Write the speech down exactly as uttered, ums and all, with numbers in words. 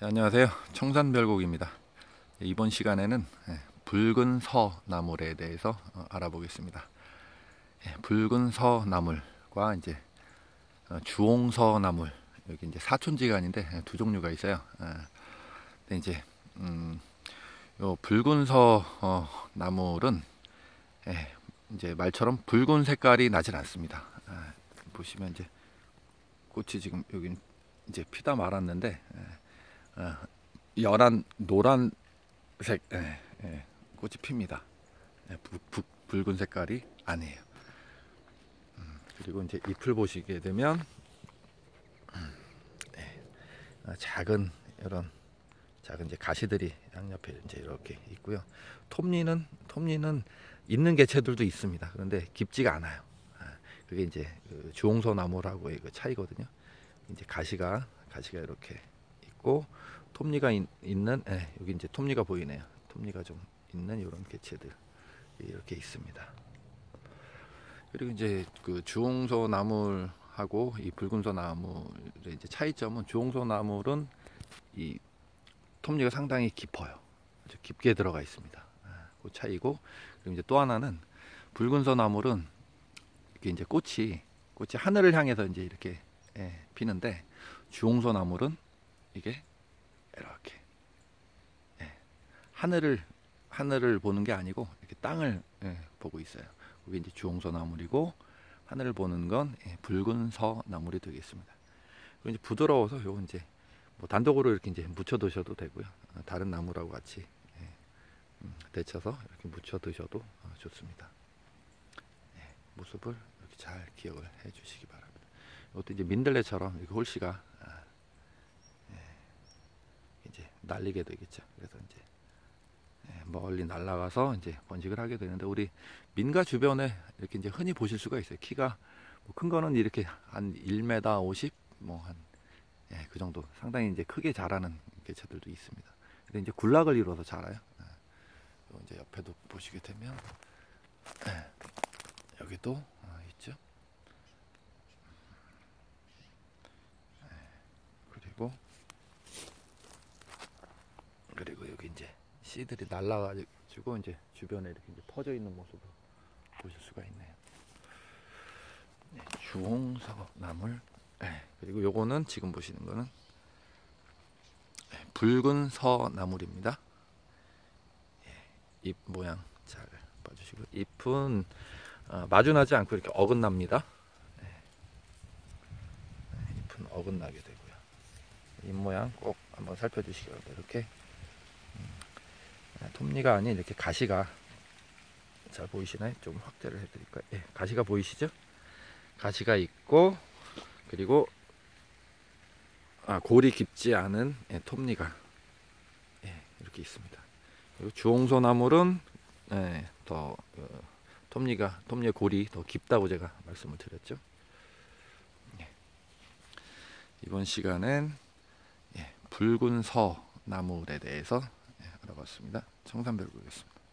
네, 안녕하세요. 청산별곡입니다. 이번 시간에는 예, 붉은 서나물에 대해서 어, 알아보겠습니다. 예, 붉은 서나물과 이제 어, 주홍서나물, 여기 이제 사촌지간인데 예, 두 종류가 있어요. 아, 근데 이제 음, 요 붉은 서나물은 예, 이제 말처럼 붉은 색깔이 나질 않습니다. 아, 보시면 이제 꽃이 지금 여기 이제 피다 말았는데 예, 어, 연한 노란색 예, 예, 꽃이 핍니다. 예, 부, 부, 붉은 색깔이 아니에요. 음, 그리고 이제 잎을 보시게 되면 예, 아, 작은 이런 작은 이제 가시들이 양옆에 이제 이렇게 있고요. 톱니는 톱니는 있는 개체들도 있습니다. 그런데 깊지가 않아요. 아, 그게 이제 그 주홍소나무라고의 그 차이거든요. 이제 가시가 가시가 이렇게 있고 톱니가 있, 는 예, 여기 이제 톱니가 보이네요. 톱니가 좀 있는 이런 개체들 이렇게 있습니다. 그리고 이제 그 주홍소 나물하고 이 붉은소 나물의 이제 차이점은 주홍소 나물은 이 톱니가 상당히 깊어요. 아주 깊게 들어가 있습니다. 그 차이고, 그리고 이제 또 하나는 붉은소 나물은 이게 이제 꽃이 꽃이 하늘을 향해서 이제 이렇게 예, 피는데 주홍소 나물은 이게 이렇게 예, 하늘을 하늘을 보는 게 아니고 이렇게 땅을 예, 보고 있어요. 그게 이제 주홍소 나물이고 하늘을 보는 건 예, 붉은 서 나물이 되겠습니다. 그리고 이제 부드러워서 요 이제 뭐 단독으로 이렇게 이제 묻혀 드셔도 되고요. 어, 다른 나물하고 같이 예, 음, 데쳐서 이렇게 묻혀 드셔도 어, 좋습니다. 예, 모습을 이렇게 잘 기억을 해 주시기 바랍니다. 이것도 이제 민들레처럼 이렇게 홀씨가 아, 예, 이제 날리게 되겠죠. 그래서 이제 예, 멀리 날아가서 이제 번식을 하게 되는데 우리 민가 주변에 이렇게 이제 흔히 보실 수가 있어요. 키가 뭐큰 거는 이렇게 한 일 미터 오십 뭐 한 예, 그 정도 상당히 이제 크게 자라는 개체들도 있습니다. 근데 이제 군락을 이루어서 자라요. 예, 이제 옆에도 보시게 되면 예, 여기도 어, 있죠. 그리고 그리고 여기 이제 씨들이 날라가지고 이제 주변에 이렇게 이제 퍼져 있는 모습을 보실 수가 있네요. 네, 주홍서 나물. 네, 그리고 요거는 지금 보시는 거는 네, 붉은 서나물입니다. 예, 잎 모양 잘 봐주시고 잎은 어, 마주나지 않고 이렇게 어긋납니다. 네, 잎은 어긋나게 되고요. 잎 모양 꼭 한번 살펴주시기 바랍니다. 이렇게 음, 톱니가 아닌 이렇게 가시가 잘 보이시나요? 좀 확대를 해드릴까요? 예, 가시가 보이시죠? 가시가 있고 그리고 아, 골이 깊지 않은 예, 톱니가 예, 이렇게 있습니다. 그리고 주홍소 나물은 예, 더 어, 톱니가 톱니의 골이 더 깊다고 제가 말씀을 드렸죠. 예, 이번 시간엔 예, 붉은 서 나물에 대해서 예, 알아봤습니다. 청산별곡이었습니다.